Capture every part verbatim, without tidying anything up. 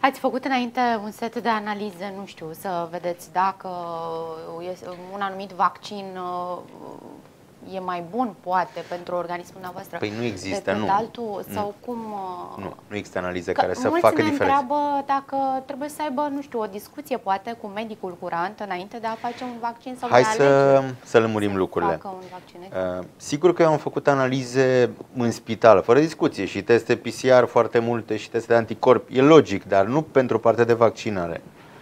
Ați făcut înainte un set de analize, nu știu, să vedeți dacă un anumit vaccin e mai bun, poate, pentru organismul dumneavoastră? Păi nu există, decât nu. altul, sau nu. cum... Nu, nu există analize că care să facă ne diferență. întreabă dacă trebuie să aibă, nu știu, o discuție, poate, cu medicul curant înainte de a face un vaccin sau Hai de a să, alege să lămurim să lucrurile. facă un vaccin. Uh, sigur că eu am făcut analize în spital, fără discuție, și teste P C R foarte multe și teste de anticorpi. E logic, dar nu pentru partea de vaccinare.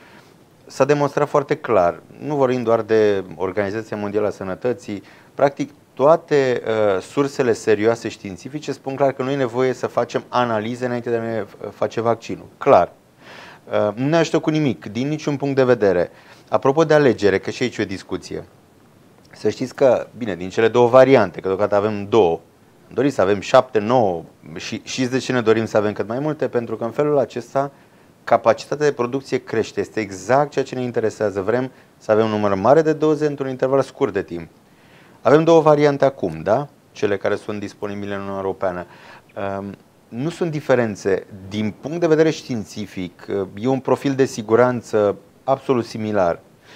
S-a demonstrat foarte clar, nu vorbim doar de Organizația Mondială a Sănătății, practic toate uh, sursele serioase științifice spun clar că nu e nevoie să facem analize înainte de a ne face vaccinul. Clar. Uh, nu ne ajută cu nimic, din niciun punct de vedere. Apropo de alegere, că și aici e o discuție. Să știți că, bine, din cele două variante, că deocamdată avem două, am dorit să avem șapte, nouă și știți de ce ne dorim să avem cât mai multe? Pentru că în felul acesta capacitatea de producție crește. Este exact ceea ce ne interesează. Vrem să avem un număr mare de doze într-un interval scurt de timp. Avem două variante acum, da? Cele care sunt disponibile în Uniunea Europeană. Um, nu sunt diferențe. Din punct de vedere științific, e un profil de siguranță absolut similar.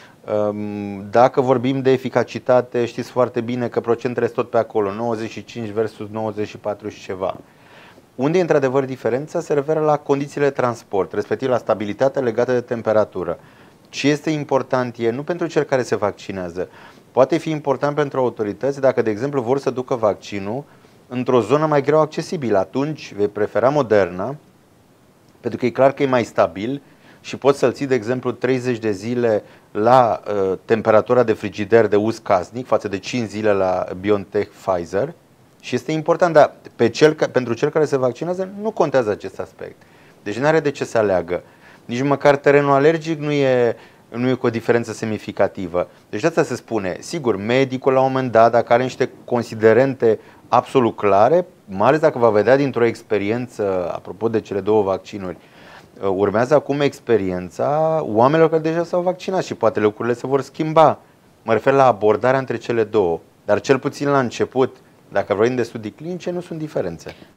Um, dacă vorbim de eficacitate, știți foarte bine că procentele sunt tot pe acolo, nouăzeci și cinci versus nouăzeci și patru și ceva. Unde e într-adevăr diferența se referă la condițiile de transport, respectiv la stabilitatea legată de temperatură. Ce este important e nu pentru cel care se vaccinează. Poate fi important pentru autorități dacă, de exemplu, vor să ducă vaccinul într-o zonă mai greu accesibilă. Atunci vei prefera Moderna, pentru că e clar că e mai stabil și poți să-l ții, de exemplu, treizeci de zile la uh, temperatura de frigider de uz casnic, față de cinci zile la BioNTech Pfizer. Și este important, dar pe cel, pentru cel care se vaccinează nu contează acest aspect. Deci nu are de ce să aleagă. Nici măcar terenul alergic nu e, nu e cu o diferență semnificativă. Deci de asta se spune, sigur, medicul la un moment dat, dacă are niște considerente absolut clare, mai ales dacă va vedea dintr-o experiență, apropo de cele două vaccinuri, urmează acum experiența oamenilor care deja s-au vaccinat și poate lucrurile se vor schimba. Mă refer la abordarea între cele două. Dar cel puțin la început, dacă vorbim de studii clinice, nu sunt diferențe.